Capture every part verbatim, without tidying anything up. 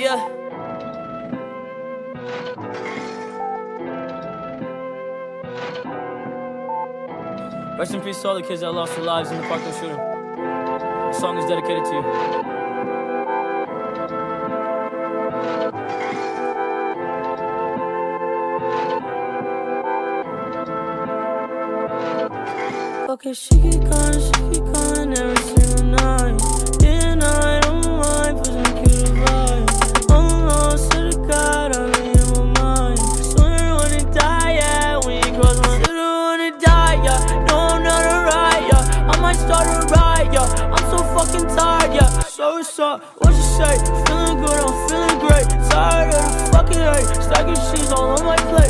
yeah. Rest in peace to all the kids that lost their lives in the Parkland shooting. This song is dedicated to you. Okay, she keep calling, she keep calling every single night. Yeah, and I don't mind, pushing cute advice. I'm lost to the God, I'm in my mind. Swear I wanna die, yeah, when you cross my line. I wanna die, yeah, no, I'm not alright, yeah. I might start a riot, yeah, I'm so fucking tired, yeah. So what's up, what you say? Feeling good, I'm feeling great. Tired of the fucking hate, stacking sheets all on my plate.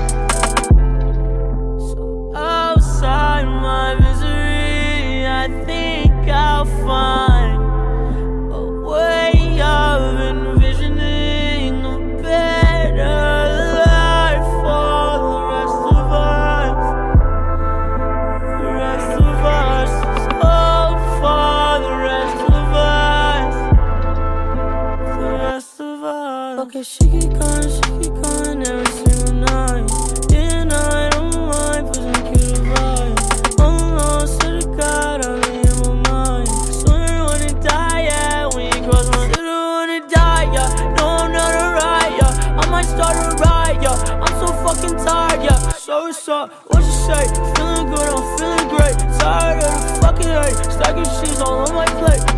Outside my misery, I think I'll find a way of envisioning a better life for the rest of us. The rest of us, oh, for the rest of us. The rest of us. Okay, she keep calling, she keep calling every single night. Yeah, and I don't mind pushing cute advice. I'm lost to the God, I'm in my mind. Swear I wanna die, yeah, when you cross my line. I wanna die, yeah, no, I'm not alright, yeah. I might start a riot, yeah, I'm so fucking tired, yeah. So what's up, what you say? Feeling good, I'm feeling great. Tired of the fucking hate, stacking sheets all on my plate.